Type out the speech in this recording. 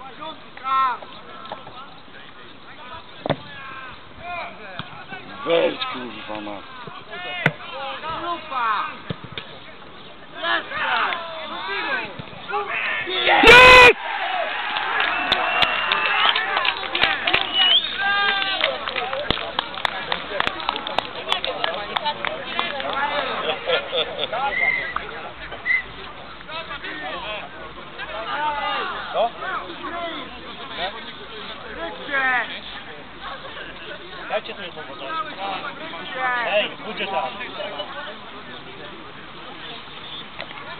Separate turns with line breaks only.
Weź kurwa ma. Jest!
Co? Dajcie sobie powodę. Ej, budżet tam.